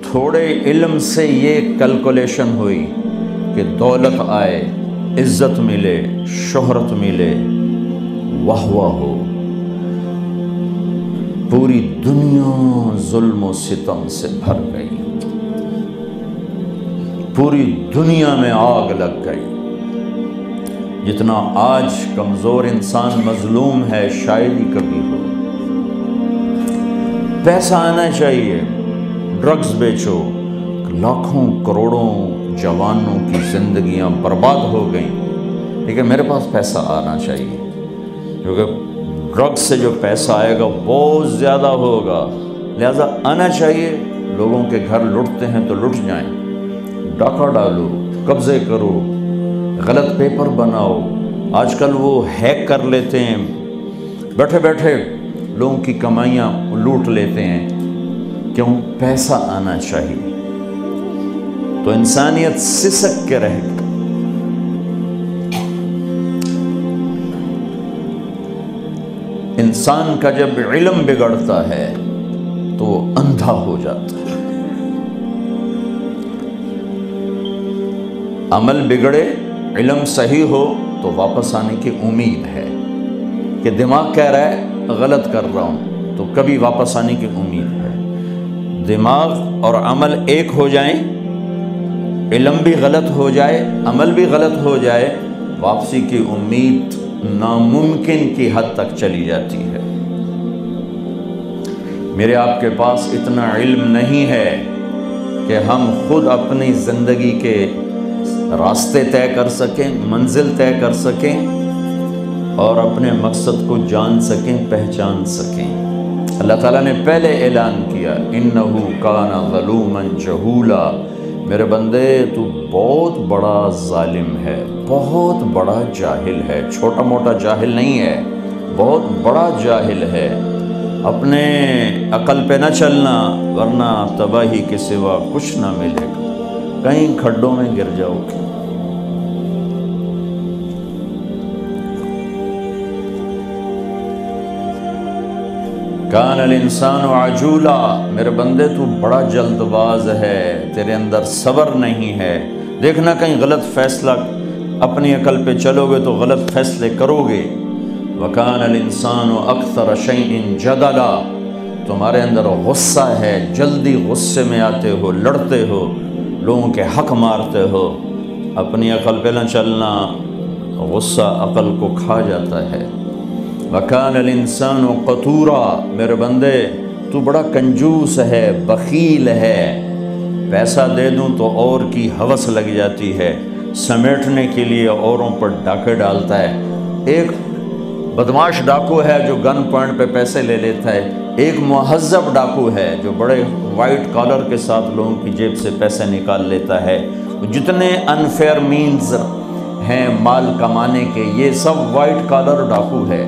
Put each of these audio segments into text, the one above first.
تھوڑے علم سے یہ کیلکولیشن ہوئی کہ دولت آئے، عزت ملے، شہرت ملے، واہ واہ ہو، پوری دنیا ظلم و ستم سے بھر گئی، پوری دنیا میں آگ لگ گئی۔ جتنا آج کمزور انسان مظلوم ہے شاید ہی کبھی ہو۔ پیسہ آنا چاہیے، ڈرگز بیچو، لاکھوں کروڑوں جوانوں کی زندگیاں برباد ہو گئیں، لیکن میرے پاس پیسہ آنا چاہیے، کیونکہ ڈرگز سے جو پیسہ آئے گا بہت زیادہ ہوگا، لہذا آنا چاہیے۔ لوگوں کے گھر لوٹتے ہیں تو لٹ جائیں، ڈاکہ ڈالو، قبضے کرو، غلط پیپر بناؤ۔ آج کل وہ ہیک کر لیتے ہیں، بیٹھے بیٹھے لوگوں کی کمائیاں لوٹ لیتے ہیں۔ کیوں؟ پیسہ آنا چاہیے، تو انسانیت سسک کے رہ گئی۔ انسان کا جب علم بگڑتا ہے تو وہ اندھا ہو جاتا ہے۔ عمل بگڑے، علم صحیح ہو تو واپس آنے کی امید ہے، کہ دماغ کہہ رہا ہے غلط کر رہا ہوں، تو کبھی واپس آنے کی امید ہے۔ دماغ اور عمل ایک ہو جائیں، علم بھی غلط ہو جائے، عمل بھی غلط ہو جائے، واپسی کی امید ناممکن کی حد تک چلی جاتی ہے۔ میرے آپ کے پاس اتنا علم نہیں ہے کہ ہم خود اپنی زندگی کے راستے طے کر سکیں، منزل طے کر سکیں اور اپنے مقصد کو جان سکیں، پہچان سکیں۔ اللہ تعالیٰ نے پہلے اعلان کیا، اِنَّهُ كَانَ ظَلُومًا جَهُولًا، میرے بندے تو بہت بڑا ظالم ہے، بہت بڑا جاہل ہے، چھوٹا موٹا جاہل نہیں ہے، بہت بڑا جاہل ہے۔ اپنے عقل پہ نہ چلنا ورنہ تباہی کے سوا کچھ نہ ملے گا، کہیں کھڈوں میں گر جاؤ گے۔ کان الانسان عجولا، میرے بندے تو بڑا جلد باز ہے، تیرے اندر صبر نہیں ہے، دیکھنا کہیں غلط فیصلہ، اپنی عقل پہ چلو گے تو غلط فیصلے کرو گے۔ وکان الانسان اکثر شیء جدلا، تمہارے اندر غصہ ہے، جلدی غصے میں آتے ہو، لڑتے ہو، لوگوں کے حق مارتے ہو، اپنی عقل پہ نہ چلنا، غصہ عقل کو کھا جاتا ہے۔ وَكَانَ الْإِنسَانُ قَتُورًا، میرے بندے تو بڑا کنجوس ہے، بخیل ہے، پیسہ دے دوں تو اور کی ہوس لگ جاتی ہے، سمیٹنے کے لیے اوروں پر ڈاکے ڈالتا ہے۔ ایک بدماش ڈاکو ہے جو گن پوائنٹ پہ پیسے لے لیتا ہے، ایک مہذب ڈاکو ہے جو بڑے وائٹ کالر کے ساتھ لوگوں کی جیب سے پیسے نکال لیتا ہے۔ جتنے انفیئر مینز ہیں مال کمانے کے، یہ سب وائٹ کالر ڈاکو ہے۔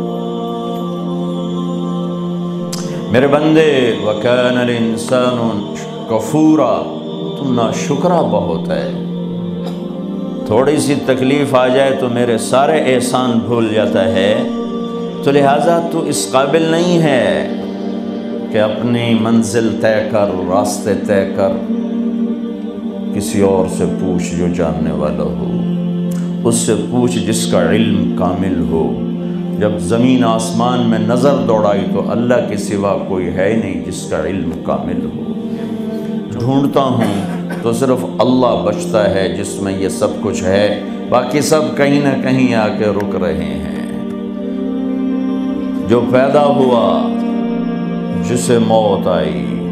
میرے بندے وَكَانَ الْإِنسَانُ كَفُورًا، تم ناشکرا بہت ہے، تھوڑی سی تکلیف آ جائے تو میرے سارے احسان بھول جاتا ہے، تو لہٰذا تو اس قابل نہیں ہے کہ اپنی منزل طے کر، راستے طے کر، کسی اور سے پوچھ جو جاننے والا ہو، اس سے پوچھ جس کا علم کامل ہو۔ جب زمین آسمان میں نظر دوڑائی تو اللہ کے سوا کوئی ہے نہیں جس کا علم کامل ہو۔ ڈھونڈتا ہوں تو صرف اللہ بچتا ہے جس میں یہ سب کچھ ہے، باقی سب کہیں نہ کہیں آ کے رک رہے ہیں۔ جو پیدا ہوا، جسے موت آئی،